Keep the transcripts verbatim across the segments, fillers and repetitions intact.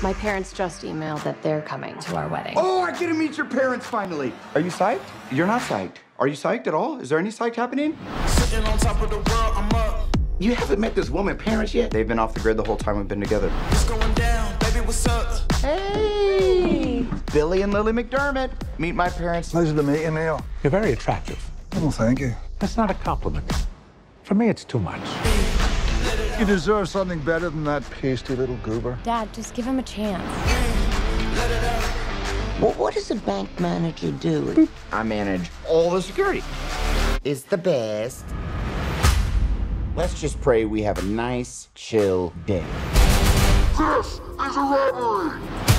My parents just emailed that they're coming to our wedding. Oh, I get to meet your parents finally. Are you psyched? You're not psyched. Are you psyched at all? Is there any psych happening? Sitting on top of the world, I'm up. You haven't met this woman's parents yet? They've been off the grid the whole time we've been together. It's going down, baby, what's up? Hey! Billy and Lily McDermott. Meet my parents. Pleasure to meet you, Neil. You're very attractive. Oh, thank you. That's not a compliment. For me, it's too much. You deserve something better than that pasty little goober. Dad, just give him a chance. Well, what does a bank manager do? I manage all the security. It's the best. Let's just pray we have a nice, chill day. This is a robbery!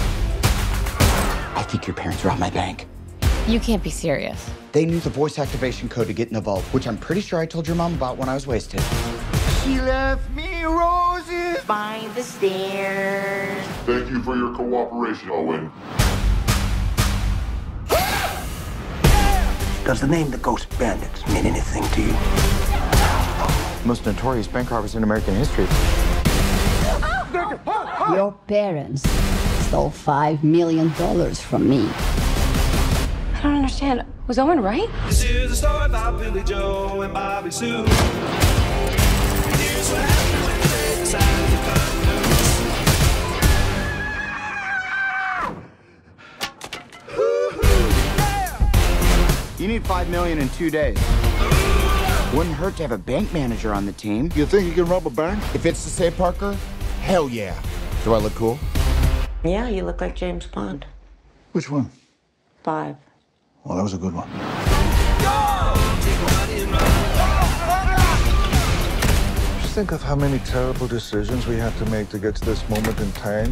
I think your parents robbed my bank. You can't be serious. They knew the voice activation code to get in the vault, which I'm pretty sure I told your mom about when I was wasted. She left me roses By the stairs. Thank you for your cooperation, Owen. Does the name the Ghost Bandits mean anything to you? Most notorious bank robbers in American history. Your parents stole five million dollars from me. I don't understand. Was Owen right? This is a story about Billy Joe and Bobby Sue. Here's what happened when they decided to cut loose. You need five million in two days. Wouldn't hurt to have a bank manager on the team. You think you can rob a bank? If it's to say Parker, hell yeah. Do I look cool? Yeah, you look like James Bond. Which one? Five. Well, that was a good one. Just think of how many terrible decisions we had to make to get to this moment in time.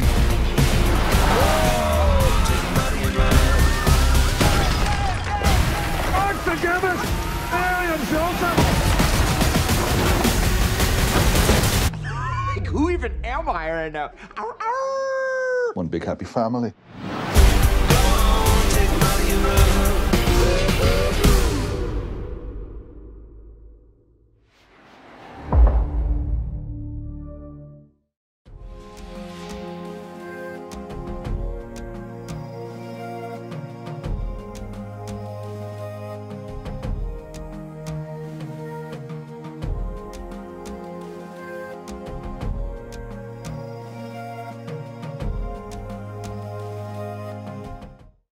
Like, who even am I right now? Ow, ow. One big happy family. Take money and run.